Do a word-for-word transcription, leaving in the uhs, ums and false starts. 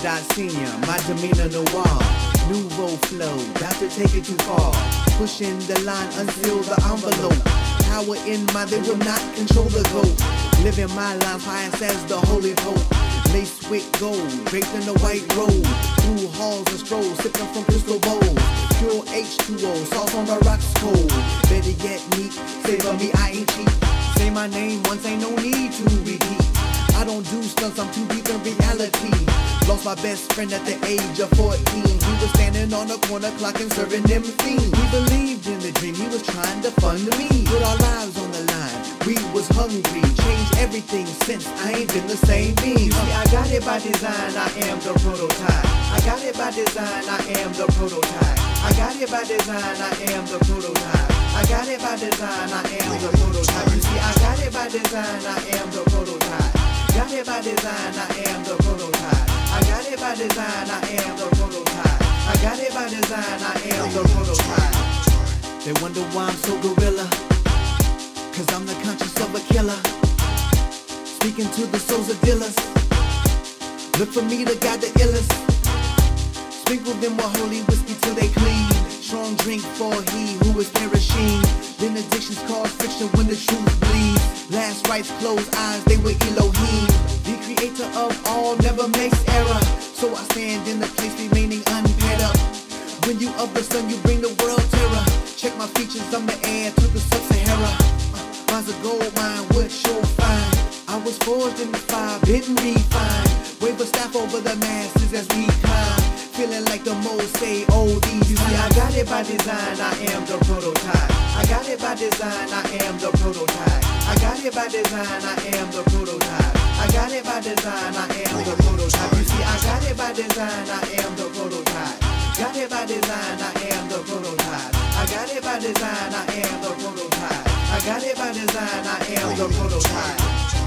Dot Senior, my demeanor noir. Nouveau flow, about to take it too far. Pushing the line, unseal the envelope. Power in my, they will not control the goat. Living my life pious as the holy pope. Laced with gold, draped in a white robe. Through halls and strolls, sipping from crystal bowls. Pure H two O, sauce on the rocks cold. Better yet neat, savor me, I ain't cheap. Say my name once, ain't no need to repeat. I don't do stunts, I'm too deep in reality. Lost my best friend at the age of fourteen. He was standing on the corner clocking, serving them fiends. He believed in the dream, he was trying to fund me. Put our lives on the line, we was hungry. Changed everything since, I ain't been the same being. See, I got it by design, I am the prototype. I got it by design, I am the prototype. I got it by design, I am the prototype. I got it by design, I am the prototype. You see, I got it by design, I am the prototype. Got it by design, I am the prototype. I got it by design, I am the prototype. I got it by design, I am the prototype. They wonder why I'm so gorilla, cause I'm the conscience of a killer. Speaking to the souls of dealers, look for me to guide the illest. Sprinkle them with holy whiskey till they clean. Strong drink for he who is perishing. Benedictions cause friction when the truth bleeds. Last rites close eyes, they were Elohim. The creator of all never makes error. So I stand in the place remaining unpaired up. When you of the sun, you bring the world terror. Check my features, I'm the heir to the sub-Sahara. Uh, mine's a gold mine, wood sure fine. I was forged in the fire, bitten refined. Wave a staff over the masses as we climb. Feeling like the most say, oh, these. You see, I got it by design, I am the prototype. I got it by design, I am the prototype. I got it by design, I am the prototype. I got it by design, I am the prototype. You see, I got it by design, I am the prototype. Got it by design, I am the prototype. I got it by design, I am the prototype. I got it by design, I am the prototype.